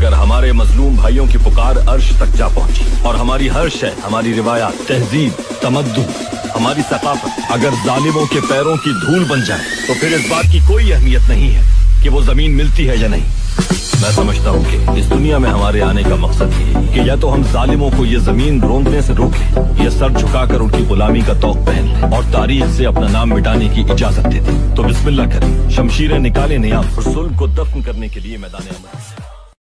अगर हमारे मजलूम भाइयों की पुकार अर्श तक जा पहुंची और हमारी हर शय, हमारी रिवायात, तहजीब, तमद्दुन, हमारी सकाफत अगर जालिमों के पैरों की धूल बन जाए तो फिर इस बात की कोई अहमियत नहीं है कि वो जमीन मिलती है या नहीं। मैं समझता हूँ कि इस दुनिया में हमारे आने का मकसद ये है कि या तो हम जालिमों को ये जमीन रोंदने से रोक लें या सर झुकाकर उनकी गुलामी का तौक पहन लें और तारीख से अपना नाम मिटाने की इजाजत दे दें। तो बिस्मिल्लाह करें, शमशीरें निकालें नियाम और जुल्म को दफन करने के लिए मैदान अमल।